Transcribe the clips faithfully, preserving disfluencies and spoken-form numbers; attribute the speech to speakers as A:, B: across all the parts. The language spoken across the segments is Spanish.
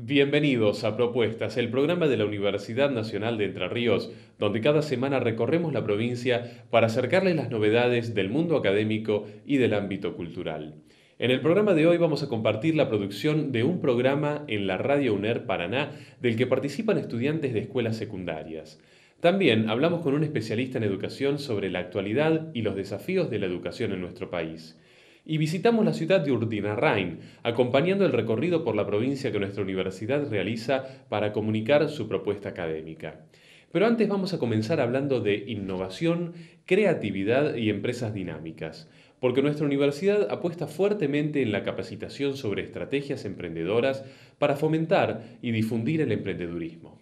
A: Bienvenidos a Propuestas, el programa de la Universidad Nacional de Entre Ríos, donde cada semana recorremos la provincia para acercarles las novedades del mundo académico y del ámbito cultural. En el programa de hoy vamos a compartir la producción de un programa en la Radio UNER Paraná del que participan estudiantes de escuelas secundarias. También hablamos con un especialista en educación sobre la actualidad y los desafíos de la educación en nuestro país. Y visitamos la ciudad de Urdinarrain, acompañando el recorrido por la provincia que nuestra universidad realiza para comunicar su propuesta académica. Pero antes vamos a comenzar hablando de innovación, creatividad y empresas dinámicas, porque nuestra universidad apuesta fuertemente en la capacitación sobre estrategias emprendedoras para fomentar y difundir el emprendedurismo.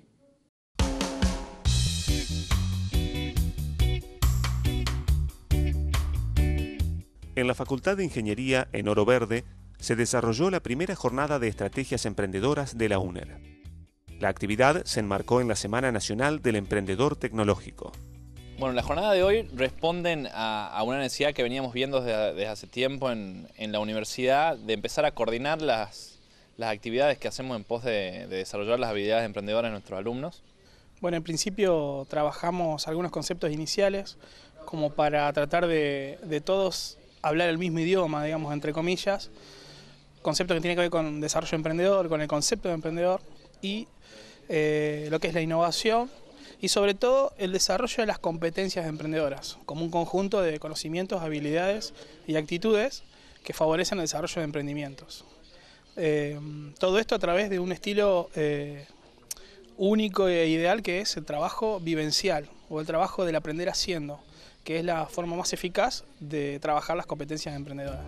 B: En la Facultad de Ingeniería en Oro Verde se desarrolló la primera jornada de estrategias emprendedoras de la UNER. La actividad se enmarcó en la Semana Nacional del Emprendedor Tecnológico.
C: Bueno, la jornada de hoy responden a, a una necesidad que veníamos viendo desde, desde hace tiempo en, en la universidad de empezar a coordinar las, las actividades que hacemos en pos de, de desarrollar las habilidades emprendedoras de nuestros alumnos.
D: Bueno, en principio trabajamos algunos conceptos iniciales como para tratar de, de todos hablar el mismo idioma, digamos, entre comillas, concepto que tiene que ver con desarrollo emprendedor, con el concepto de emprendedor y eh, lo que es la innovación y sobre todo el desarrollo de las competencias emprendedoras, como un conjunto de conocimientos, habilidades y actitudes que favorecen el desarrollo de emprendimientos. Eh, todo esto a través de un estilo eh, único e ideal que es el trabajo vivencial o el trabajo del aprender haciendo, que es la forma más eficaz de trabajar las competencias emprendedoras.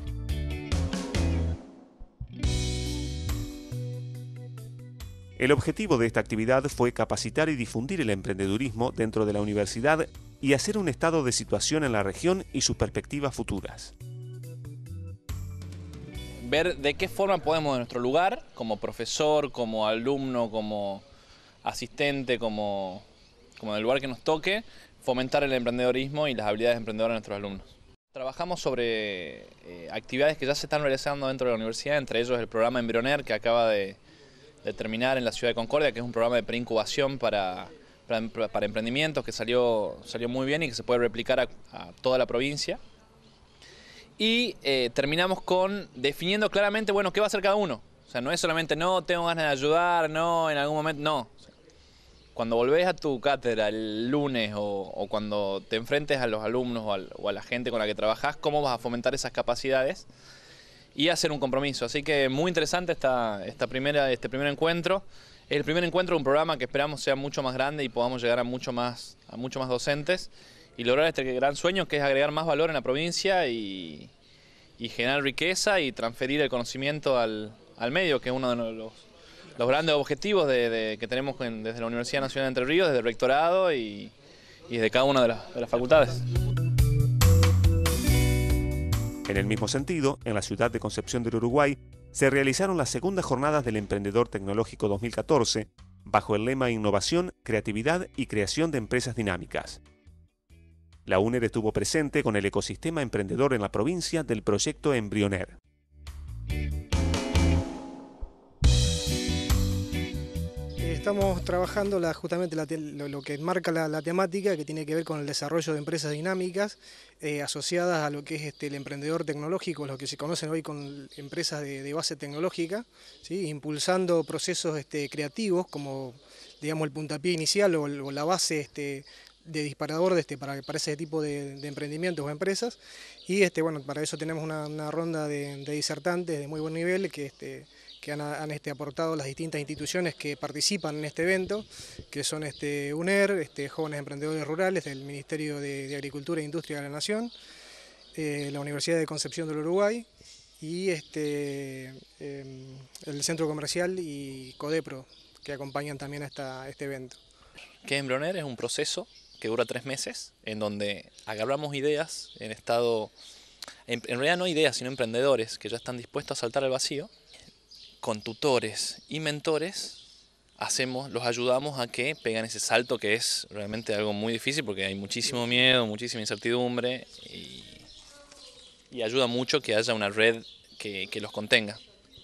B: El objetivo de esta actividad fue capacitar y difundir el emprendedurismo dentro de la universidad y hacer un estado de situación en la región y sus perspectivas futuras.
C: Ver de qué forma podemos de nuestro lugar, como profesor, como alumno, como asistente, como, como del lugar que nos toque, fomentar el emprendedorismo y las habilidades emprendedoras de nuestros alumnos. Trabajamos sobre eh, actividades que ya se están realizando dentro de la universidad, entre ellos el programa Embrioner que acaba de, de terminar en la ciudad de Concordia, que es un programa de preincubación para, para, para emprendimientos que salió, salió muy bien y que se puede replicar a, a toda la provincia. Y eh, terminamos con definiendo claramente, bueno, qué va a hacer cada uno. O sea, no es solamente, no, tengo ganas de ayudar, no, en algún momento, no. Cuando volvés a tu cátedra el lunes o, o cuando te enfrentes a los alumnos o, al, o a la gente con la que trabajás, cómo vas a fomentar esas capacidades y hacer un compromiso. Así que muy interesante esta, esta primera, este primer encuentro. Es el primer encuentro de un programa que esperamos sea mucho más grande y podamos llegar a mucho más, a mucho más docentes y lograr este gran sueño que es agregar más valor en la provincia y, y generar riqueza y transferir el conocimiento al, al medio, que es uno de los... los grandes objetivos de, de, que tenemos en, desde la Universidad Nacional de Entre Ríos, desde el rectorado y, y desde cada una de, la, de las facultades.
B: En el mismo sentido, en la ciudad de Concepción del Uruguay, se realizaron las segundas jornadas del Emprendedor Tecnológico dos mil catorce, bajo el lema Innovación, Creatividad y Creación de Empresas Dinámicas. La UNER estuvo presente con el ecosistema emprendedor en la provincia del proyecto Embrioner.
E: Estamos trabajando la, justamente la, lo, lo que marca la, la temática que tiene que ver con el desarrollo de empresas dinámicas eh, asociadas a lo que es este, el emprendedor tecnológico, lo que se conocen hoy con empresas de, de base tecnológica, ¿sí? Impulsando procesos este, creativos como digamos, el puntapié inicial o, o la base este, de disparador de este, para, para ese tipo de, de emprendimientos o empresas. Y este, bueno, para eso tenemos una, una ronda de, de disertantes de muy buen nivel que... Este, que han, han este, aportado las distintas instituciones que participan en este evento, que son este, UNER, este, Jóvenes Emprendedores Rurales del Ministerio de, de Agricultura e Industria de la Nación, eh, la Universidad de Concepción del Uruguay y este, eh, el Centro Comercial y CODEPRO, que acompañan también a esta, este evento.
C: ¿Qué es Embrioner? Es un proceso que dura tres meses, en donde agarramos ideas en estado, en, en realidad no ideas, sino emprendedores que ya están dispuestos a saltar al vacío. Con tutores y mentores hacemos, los ayudamos a que pegan ese salto que es realmente algo muy difícil porque hay muchísimo miedo, muchísima incertidumbre y, y ayuda mucho que haya una red que, que los contenga.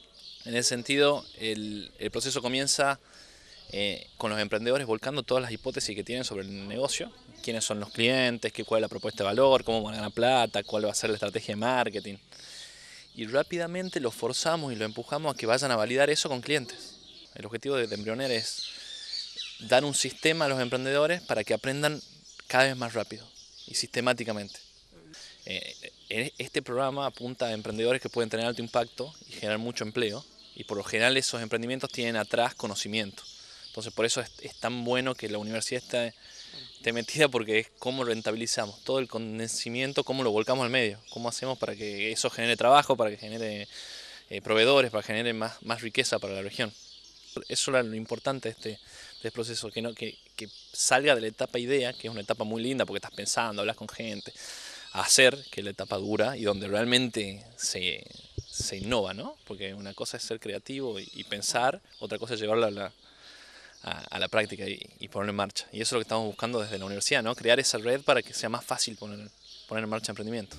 C: En ese sentido, el, el proceso comienza eh, con los emprendedores volcando todas las hipótesis que tienen sobre el negocio, quiénes son los clientes, qué, cuál es la propuesta de valor, cómo van a ganar plata, cuál va a ser la estrategia de marketing. Y rápidamente los forzamos y los empujamos a que vayan a validar eso con clientes. El objetivo de Embryoner es dar un sistema a los emprendedores para que aprendan cada vez más rápido y sistemáticamente. Eh, este programa apunta a emprendedores que pueden tener alto impacto y generar mucho empleo, y por lo general esos emprendimientos tienen atrás conocimiento. Entonces por eso es, es tan bueno que la universidad esté, esté metida, porque es cómo rentabilizamos todo el conocimiento, cómo lo volcamos al medio, cómo hacemos para que eso genere trabajo, para que genere eh, proveedores, para que genere más, más riqueza para la región. Eso es lo importante de este, de este proceso, que, no, que, que salga de la etapa idea, que es una etapa muy linda porque estás pensando, hablas con gente, a hacer, que es la etapa dura y donde realmente se, se innova, ¿no? Porque una cosa es ser creativo y, y pensar, otra cosa es llevarlo a la, a, a la práctica y, y ponerlo en marcha. Y eso es lo que estamos buscando desde la universidad, ¿no? Crear esa red para que sea más fácil poner, poner en marcha emprendimiento.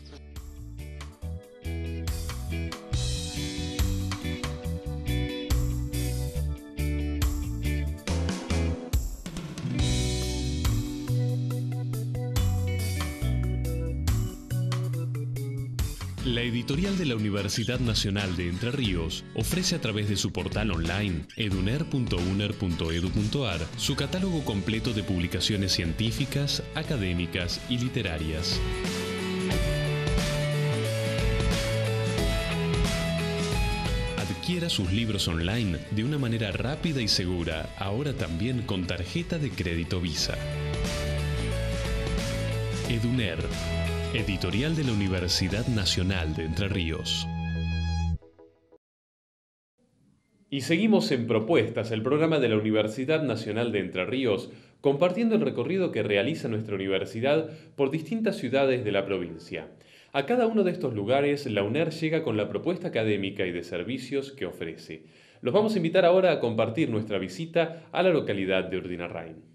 A: La editorial de la Universidad Nacional de Entre Ríos ofrece a través de su portal online eduner punto uner punto edu punto ar su catálogo completo de publicaciones científicas, académicas y literarias. Adquiera sus libros online de una manera rápida y segura, ahora también con tarjeta de crédito Visa. Eduner, editorial de la Universidad Nacional de Entre Ríos. Y seguimos en Propuestas, el programa de la Universidad Nacional de Entre Ríos, compartiendo el recorrido que realiza nuestra universidad por distintas ciudades de la provincia. A cada uno de estos lugares, la UNER llega con la propuesta académica y de servicios que ofrece. Los vamos a invitar ahora a compartir nuestra visita a la localidad de Urdinarrain.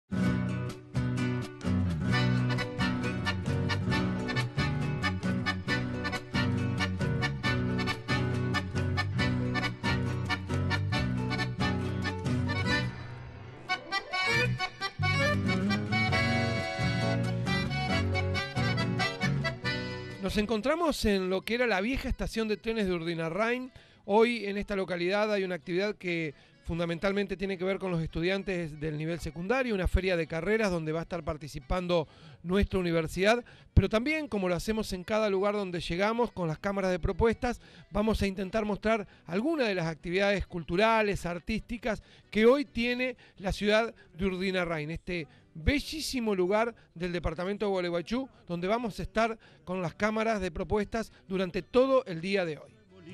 F: Nos encontramos en lo que era la vieja estación de trenes de Urdinarrain. Hoy en esta localidad hay una actividad que fundamentalmente tiene que ver con los estudiantes del nivel secundario, una feria de carreras donde va a estar participando nuestra universidad, pero también, como lo hacemos en cada lugar donde llegamos con las cámaras de propuestas, vamos a intentar mostrar algunas de las actividades culturales, artísticas que hoy tiene la ciudad de Urdinarrain, este bellísimo lugar del departamento de Gualeguaychú, donde vamos a estar con las cámaras de propuestas durante todo el día de hoy.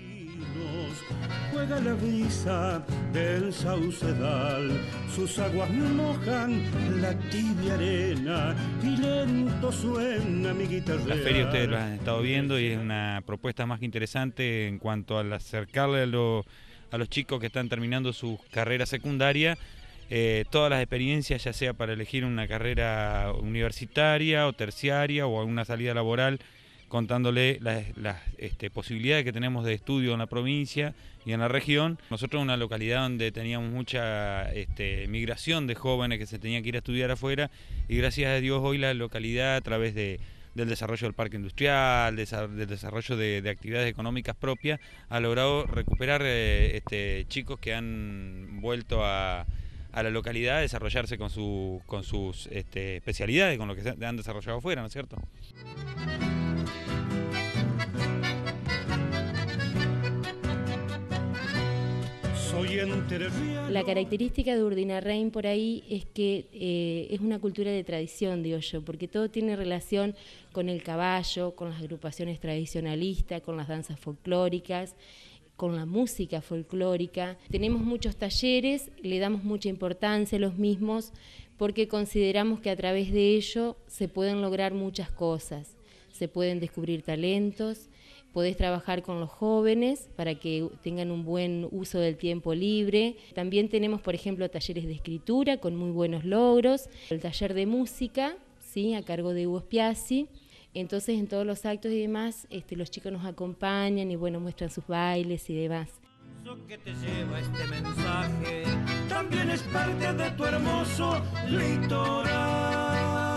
G: Juega la brisa del saucedal, sus aguas mojan la tibia arena y lento suena mi guitarra.
H: La feria ustedes lo han estado viendo y es una propuesta más que interesante en cuanto al acercarle a, lo, a los chicos que están terminando su carrera secundaria eh, todas las experiencias, ya sea para elegir una carrera universitaria o terciaria o alguna salida laboral, contándole las, las este, posibilidades que tenemos de estudio en la provincia y en la región. Nosotros una localidad donde teníamos mucha este, migración de jóvenes que se tenían que ir a estudiar afuera, y gracias a Dios hoy la localidad, a través de, del desarrollo del parque industrial, del desarrollo de, de actividades económicas propias, ha logrado recuperar eh, este, chicos que han vuelto a, a la localidad a desarrollarse con, su, con sus este, especialidades, con lo que se han desarrollado afuera, ¿no es cierto?
I: La característica de Urdinarrain por ahí es que eh, es una cultura de tradición, digo yo, porque todo tiene relación con el caballo, con las agrupaciones tradicionalistas, con las danzas folclóricas, con la música folclórica. Tenemos muchos talleres, le damos mucha importancia a los mismos porque consideramos que a través de ello se pueden lograr muchas cosas, se pueden descubrir talentos. Podés trabajar con los jóvenes para que tengan un buen uso del tiempo libre. También tenemos, por ejemplo, talleres de escritura con muy buenos logros. El taller de música, ¿sí?, a cargo de Hugo Spiazzi. Entonces, en todos los actos y demás, este, los chicos nos acompañan y bueno, muestran sus bailes y demás.
G: que te lleva este mensaje también es parte de tu hermoso litoral.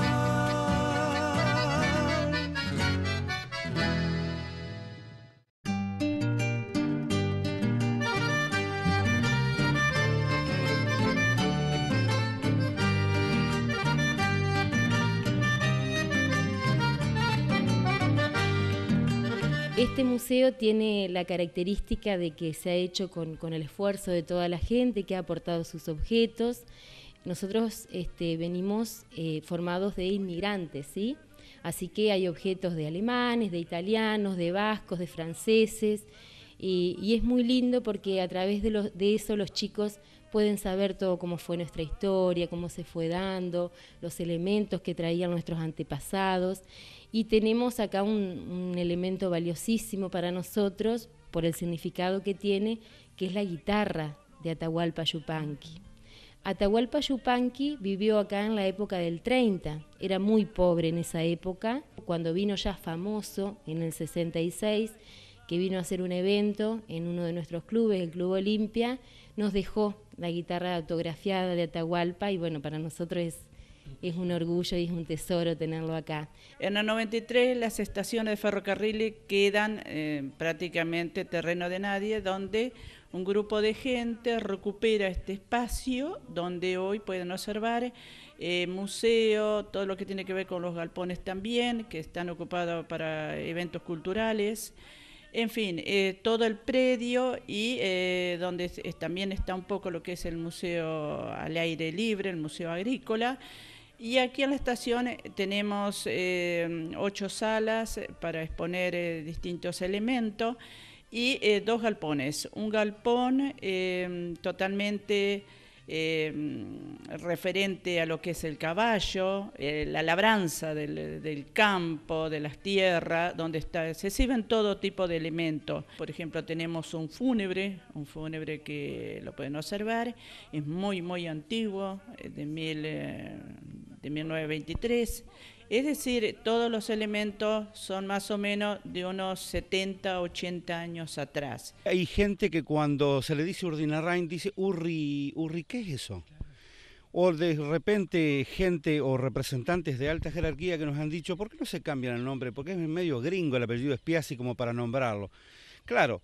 I: Este museo tiene la característica de que se ha hecho con, con el esfuerzo de toda la gente que ha aportado sus objetos. Nosotros este, venimos eh, formados de inmigrantes, ¿sí? Así que hay objetos de alemanes, de italianos, de vascos, de franceses, y, y es muy lindo porque a través de, los, de eso los chicos pueden saber todo cómo fue nuestra historia, cómo se fue dando, los elementos que traían nuestros antepasados. Y tenemos acá un, un elemento valiosísimo para nosotros por el significado que tiene, que es la guitarra de Atahualpa Yupanqui. Atahualpa Yupanqui vivió acá en la época del treinta, era muy pobre en esa época, cuando vino ya famoso en el sesenta y seis, que vino a hacer un evento en uno de nuestros clubes, el Club Olimpia, nos dejó la guitarra autografiada de Atahualpa y bueno, para nosotros es... es un orgullo y es un tesoro tenerlo acá.
J: En el noventa y tres las estaciones de ferrocarril quedan eh, prácticamente terreno de nadie, donde un grupo de gente recupera este espacio donde hoy pueden observar eh, museo, todo lo que tiene que ver con los galpones también, que están ocupados para eventos culturales. En fin, eh, todo el predio y eh, donde es, es, también está un poco lo que es el museo al aire libre, el museo agrícola. Y aquí en la estación tenemos eh, ocho salas para exponer eh, distintos elementos y eh, dos galpones. Un galpón eh, totalmente eh, referente a lo que es el caballo, eh, la labranza del, del campo, de las tierras, donde está, se exhiben todo tipo de elementos. Por ejemplo, tenemos un fúnebre, un fúnebre que lo pueden observar, es muy, muy antiguo, de mil... Eh, de mil novecientos veintitrés, es decir, todos los elementos son más o menos de unos setenta, ochenta años atrás.
K: Hay gente que cuando se le dice Urdinarrain dice, Urri, Urri, ¿qué es eso? O de repente gente o representantes de alta jerarquía que nos han dicho, ¿por qué no se cambian el nombre? Porque es medio gringo el apellido Spiazzi como para nombrarlo. Claro,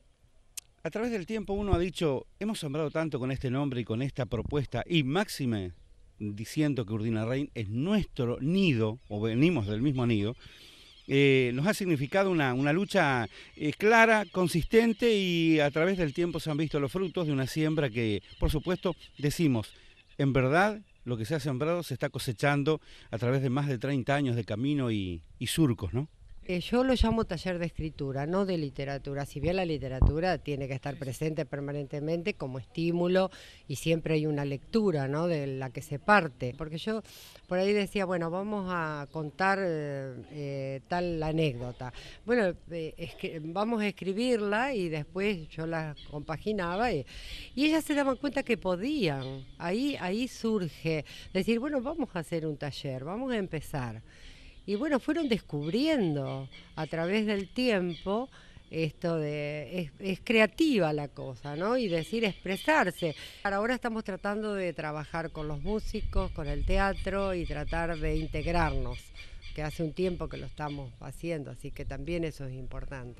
K: a través del tiempo uno ha dicho, hemos sembrado tanto con este nombre y con esta propuesta, y máxime, diciendo que Urdinarrain es nuestro nido, o venimos del mismo nido, eh, nos ha significado una, una lucha eh, clara, consistente, y a través del tiempo se han visto los frutos de una siembra que, por supuesto, decimos, en verdad, lo que se ha sembrado se está cosechando a través de más de treinta años de camino y, y surcos, ¿no?
L: Eh, yo lo llamo taller de escritura, no de literatura. Si bien la literatura tiene que estar presente permanentemente como estímulo y siempre hay una lectura, ¿no?, de la que se parte. Porque yo por ahí decía, bueno, vamos a contar eh, eh, tal anécdota. Bueno, eh, es que vamos a escribirla y después yo la compaginaba y, y ellas se daban cuenta que podían. Ahí, ahí surge decir, bueno, vamos a hacer un taller, vamos a empezar. Y bueno, fueron descubriendo a través del tiempo esto de, es, es creativa la cosa, ¿no? Y decir, expresarse. Ahora estamos tratando de trabajar con los músicos, con el teatro y tratar de integrarnos, que hace un tiempo que lo estamos haciendo, así que también eso es importante.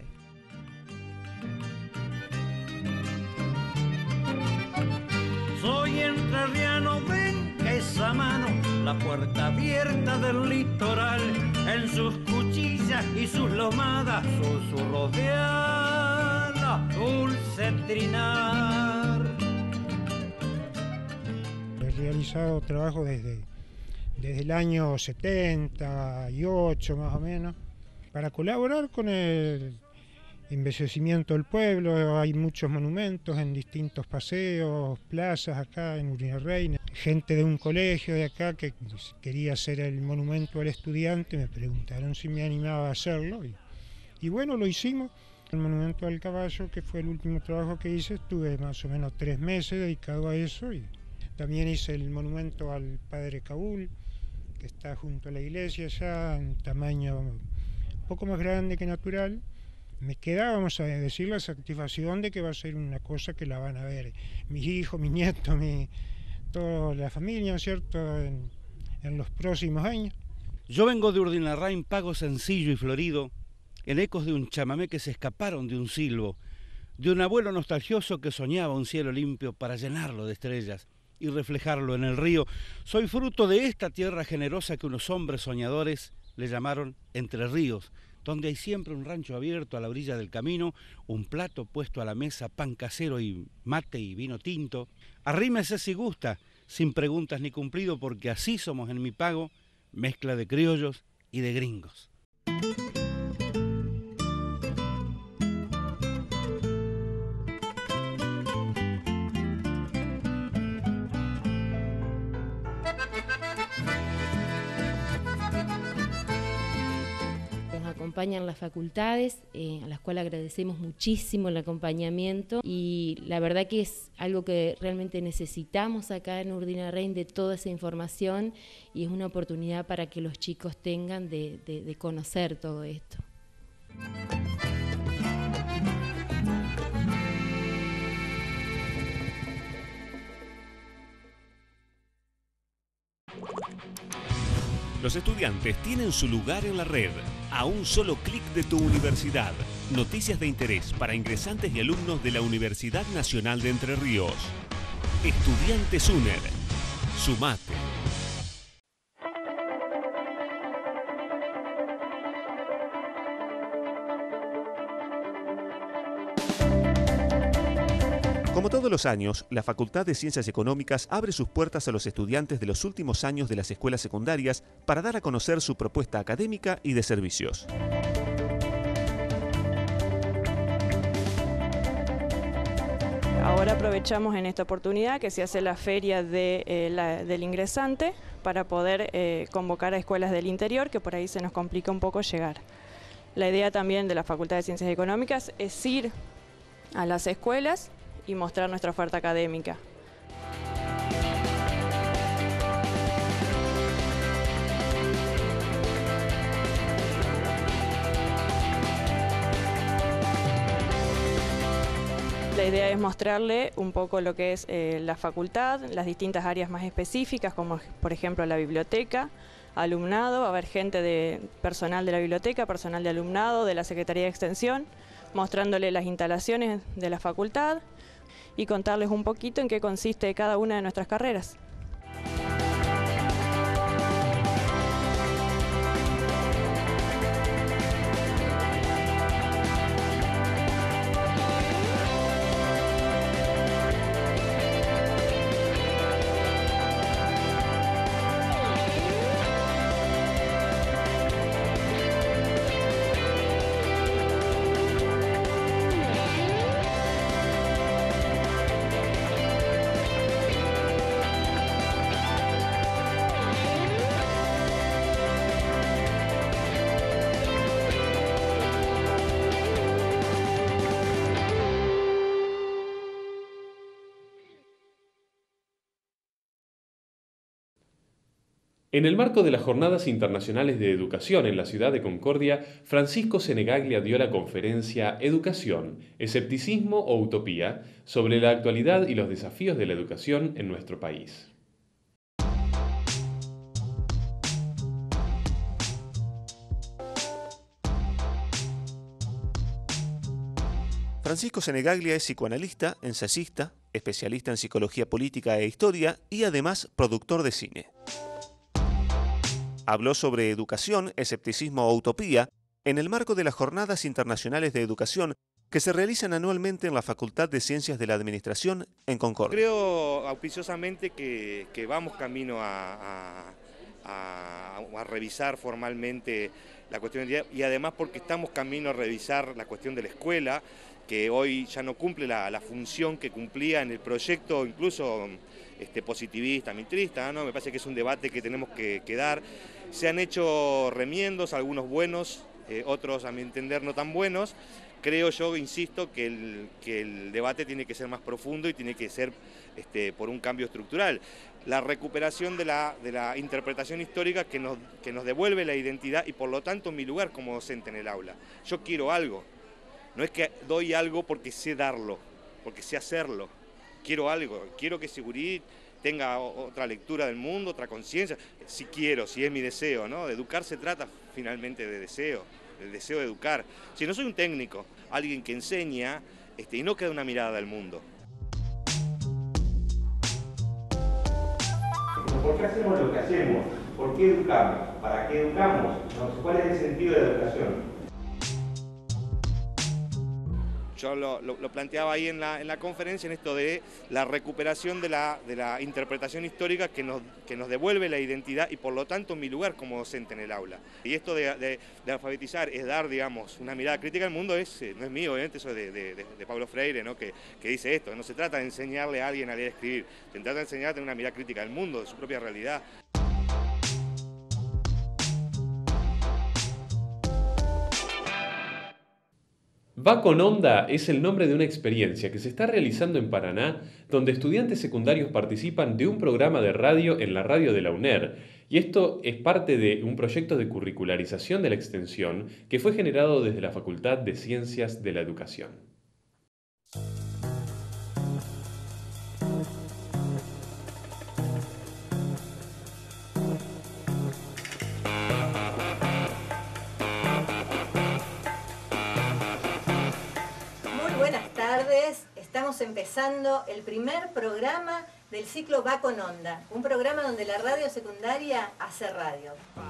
G: Soy entrerriano, ven que esa mano, la puerta abierta del litoral, en sus cuchillas y sus lomadas, susurros de ala, dulce trinar.
M: He realizado trabajo desde, desde el año setenta y ocho más o menos, para colaborar con el embellecimiento del pueblo. Hay muchos monumentos en distintos paseos, plazas acá en Urdinarrain. Gente de un colegio de acá que quería hacer el monumento al estudiante, me preguntaron si me animaba a hacerlo y, y bueno, lo hicimos. El monumento al caballo, que fue el último trabajo que hice, estuve más o menos tres meses dedicado a eso, y también hice el monumento al padre Caúl, que está junto a la iglesia ya, en tamaño un poco más grande que natural. me queda, vamos a decir, la satisfacción de que va a ser una cosa que la van a ver mis hijos, mis nietos, mi, toda la familia, ¿cierto?, en, en los próximos años.
K: Yo vengo de Urdinarrain, pago sencillo y florido, en ecos de un chamamé que se escaparon de un silbo, de un abuelo nostalgioso que soñaba un cielo limpio para llenarlo de estrellas y reflejarlo en el río. Soy fruto de esta tierra generosa que unos hombres soñadores le llamaron Entre Ríos, donde hay siempre un rancho abierto a la orilla del camino, un plato puesto a la mesa, pan casero y mate y vino tinto. Arrímese si gusta, sin preguntas ni cumplido, porque así somos en mi pago, mezcla de criollos y de gringos.
I: Acompañan las facultades, eh, a las cuales agradecemos muchísimo el acompañamiento, y la verdad que es algo que realmente necesitamos acá en Urdinarrain, de toda esa información, y es una oportunidad para que los chicos tengan de, de, de conocer todo esto.
B: Los estudiantes tienen su lugar en la red, a un solo clic de tu universidad. Noticias de interés para ingresantes y alumnos de la Universidad Nacional de Entre Ríos. Estudiantes UNER. Sumate. Como todos los años, la Facultad de Ciencias Económicas abre sus puertas a los estudiantes de los últimos años de las escuelas secundarias para dar a conocer su propuesta académica y de servicios.
N: Ahora aprovechamos en esta oportunidad que se hace la feria de, eh, la, del ingresante para poder eh, convocar a escuelas del interior, que por ahí se nos complica un poco llegar. La idea también de la Facultad de Ciencias Económicas es ir a las escuelas y mostrar nuestra oferta académica. La idea es mostrarle un poco lo que es eh, la facultad, las distintas áreas más específicas, como por ejemplo la biblioteca, alumnado, va a haber gente de personal de la biblioteca, personal de alumnado, de la Secretaría de Extensión, mostrándole las instalaciones de la facultad y contarles un poquito en qué consiste cada una de nuestras carreras.
A: En el marco de las Jornadas Internacionales de Educación en la ciudad de Concordia, Francisco Senegaglia dio la conferencia Educación, escepticismo o utopía, sobre la actualidad y los desafíos de la educación en nuestro país.
B: Francisco Senegaglia es psicoanalista, ensayista, especialista en psicología política e historia y además productor de cine. Habló sobre educación, escepticismo o utopía en el marco de las Jornadas Internacionales de Educación que se realizan anualmente en la Facultad de Ciencias de la Administración en Concordia.
O: Creo auspiciosamente que, que vamos camino a, a, a, a revisar formalmente la cuestión de, y además porque estamos camino a revisar la cuestión de la escuela, que hoy ya no cumple la, la función que cumplía en el proyecto, incluso este, positivista, mitrista, ¿no? Me parece que es un debate que tenemos que, que dar. Se han hecho remiendos, algunos buenos, eh, otros a mi entender no tan buenos. Creo yo, insisto, que el, que el debate tiene que ser más profundo y tiene que ser este, por un cambio estructural. La recuperación de la, de la interpretación histórica que nos, que nos devuelve la identidad y por lo tanto mi lugar como docente en el aula. Yo quiero algo. No es que doy algo porque sé darlo, porque sé hacerlo. Quiero algo, quiero que ese gurí tenga otra lectura del mundo, otra conciencia. Si quiero, si es mi deseo, ¿no? De educar se trata finalmente de deseo, del deseo de educar. Si no soy un técnico, alguien que enseña este, y no queda una mirada del mundo.
P: ¿Por qué hacemos lo que hacemos? ¿Por qué educamos? ¿Para qué educamos? ¿Cuál es el sentido de la educación?
O: Yo lo, lo, lo planteaba ahí en la, en la conferencia, en esto de la recuperación de la, de la interpretación histórica que nos, que nos devuelve la identidad y por lo tanto mi lugar como docente en el aula. Y esto de, de, de alfabetizar es dar, digamos, una mirada crítica al mundo, es, no es mío, obviamente, eso es de, de, de Pablo Freire, ¿no? que, que dice esto. No se trata de enseñarle a alguien a leer y escribir, se trata de enseñar a tener una mirada crítica del mundo, de su propia realidad.
A: Va con Onda es el nombre de una experiencia que se está realizando en Paraná, donde estudiantes secundarios participan de un programa de radio en la radio de la UNER, y esto es parte de un proyecto de curricularización de la extensión que fue generado desde la Facultad de Ciencias de la Educación.
Q: Estamos empezando el primer programa del ciclo Va con Onda, un programa donde la radio secundaria hace radio.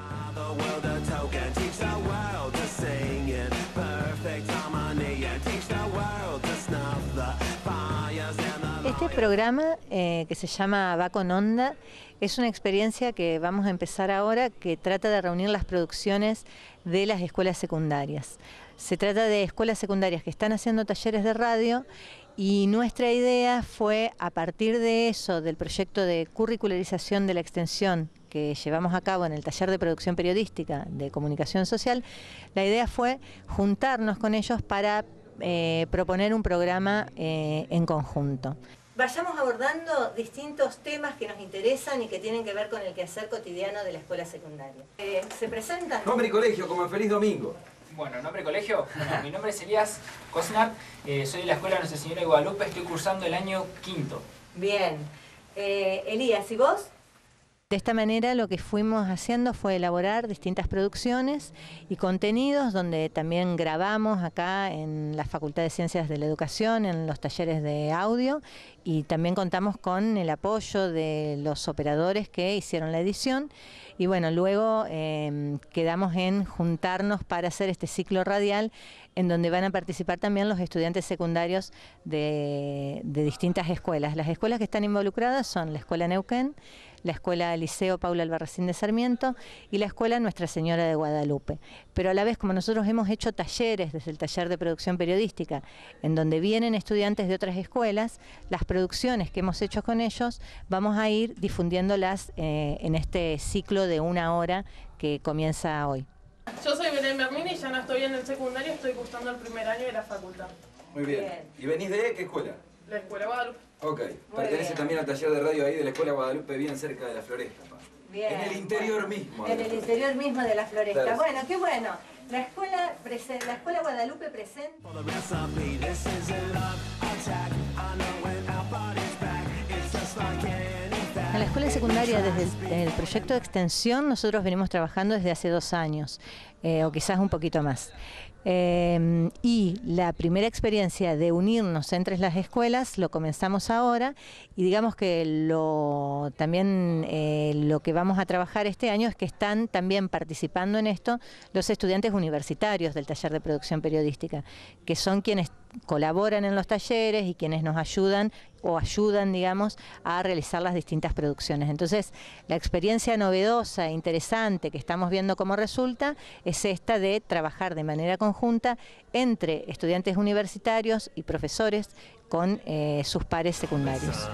Q: Este programa, eh, que se llama Va con Onda, es una experiencia que vamos a empezar ahora, que trata de reunir las producciones de las escuelas secundarias. Se trata de escuelas secundarias que están haciendo talleres de radio y nuestra idea fue, a partir de eso, del proyecto de curricularización de la extensión que llevamos a cabo en el taller de producción periodística de comunicación social, la idea fue juntarnos con ellos para eh, proponer un programa eh, en conjunto. Vayamos abordando distintos temas que nos interesan y que tienen que ver con el quehacer cotidiano de la escuela secundaria. Eh, ¿Se presentan?
R: Nombre y colegio, como en Feliz Domingo.
S: Bueno, nombre y colegio. Bueno, mi nombre es Elías Cosnar, eh, soy de la Escuela Nuestra Señora de Guadalupe, estoy cursando el año quinto.
Q: Bien. Eh, Elías, ¿y vos? De esta manera lo que fuimos haciendo fue elaborar distintas producciones y contenidos donde también grabamos acá en la Facultad de Ciencias de la Educación, en los talleres de audio, y también contamos con el apoyo de los operadores que hicieron la edición. Y bueno, luego eh, quedamos en juntarnos para hacer este ciclo radial en donde van a participar también los estudiantes secundarios de, de distintas escuelas. Las escuelas que están involucradas son la Escuela Neuquén, la Escuela Liceo Paula Albarracín de Sarmiento y la Escuela Nuestra Señora de Guadalupe. Pero a la vez, como nosotros hemos hecho talleres desde el taller de producción periodística, en donde vienen estudiantes de otras escuelas, las producciones que hemos hecho con ellos vamos a ir difundiéndolas eh, en este ciclo de una hora que comienza hoy.
T: Yo soy Belén Bernini y ya no estoy en el secundario, estoy cursando el primer año de la facultad.
R: Muy bien. bien. ¿Y venís de qué escuela?
T: La Escuela Guadalupe.
R: Ok. Muy Pertenece bien. También al taller de radio ahí de la Escuela Guadalupe, bien cerca de la Floresta.
Q: Bien.
R: En el interior mismo.
Q: En el interior mismo de la Floresta.
R: Claro.
Q: Bueno, qué bueno. La Escuela, la escuela Guadalupe presenta. En la escuela secundaria, desde el, el proyecto de extensión, nosotros venimos trabajando desde hace dos años, eh, o quizás un poquito más. Eh, y la primera experiencia de unirnos entre las escuelas lo comenzamos ahora, y digamos que lo, también eh, lo que vamos a trabajar este año es que están también participando en esto los estudiantes universitarios del taller de producción periodística, que son quienes colaboran en los talleres y quienes nos ayudan o ayudan, digamos, a realizar las distintas producciones. Entonces, la experiencia novedosa e interesante que estamos viendo cómo resulta es esta de trabajar de manera conjunta entre estudiantes universitarios y profesores con eh, sus pares secundarios.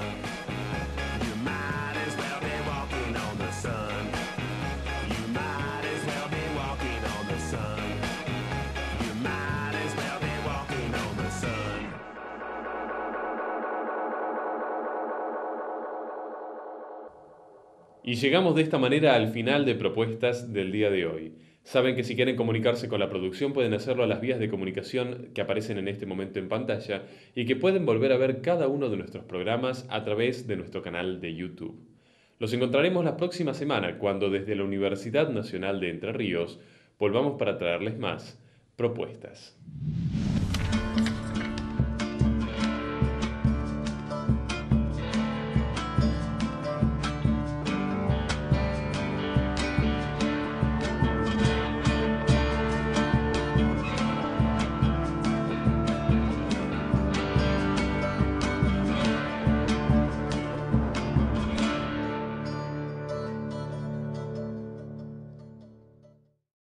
A: Y llegamos de esta manera al final de propuestas del día de hoy. Saben que si quieren comunicarse con la producción pueden hacerlo a las vías de comunicación que aparecen en este momento en pantalla y que pueden volver a ver cada uno de nuestros programas a través de nuestro canal de YouTube. Los encontraremos la próxima semana cuando desde la Universidad Nacional de Entre Ríos volvamos para traerles más propuestas.